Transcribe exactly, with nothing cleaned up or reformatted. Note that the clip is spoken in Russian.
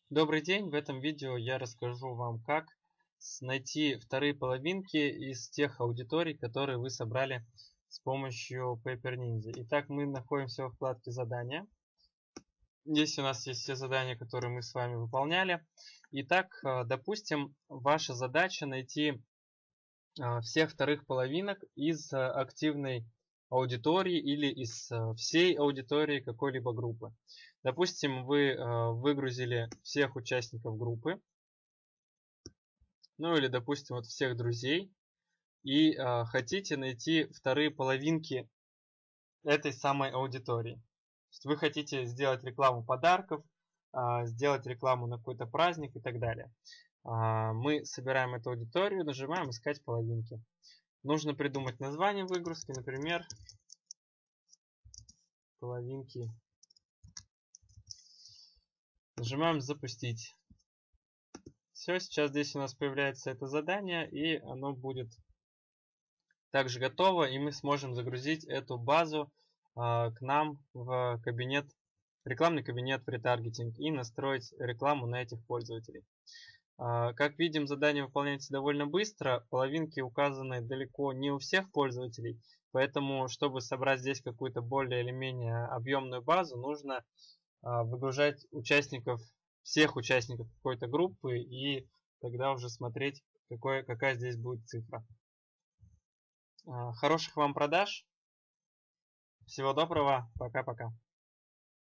Добрый день! В этом видео я расскажу вам, как найти вторые половинки из тех аудиторий, которые вы собрали с помощью Paper Ninja. Итак, мы находимся во вкладке «Задания». Здесь у нас есть все задания, которые мы с вами выполняли. Итак, допустим, ваша задача найти всех вторых половинок из активной аудитории или из всей аудитории какой-либо группы. Допустим, вы выгрузили всех участников группы, ну или, допустим, вот всех друзей, и хотите найти вторые половинки этой самой аудитории. То есть вы хотите сделать рекламу подарков, сделать рекламу на какой-то праздник и так далее. Мы собираем эту аудиторию, нажимаем «Искать половинки». Нужно придумать название выгрузки, например, половинки. Нажимаем «Запустить». Все, сейчас здесь у нас появляется это задание, и оно будет также готово, и мы сможем загрузить эту базу а, к нам в кабинет, рекламный кабинет в ретаргетинг и настроить рекламу на этих пользователей. А, как видим, задание выполняется довольно быстро, половинки указаны далеко не у всех пользователей, поэтому, чтобы собрать здесь какую-то более или менее объемную базу, нужно а, выгружать участников, всех участников какой-то группы и тогда уже смотреть, какой, какая здесь будет цифра. Хороших вам продаж. Всего доброго. Пока-пока.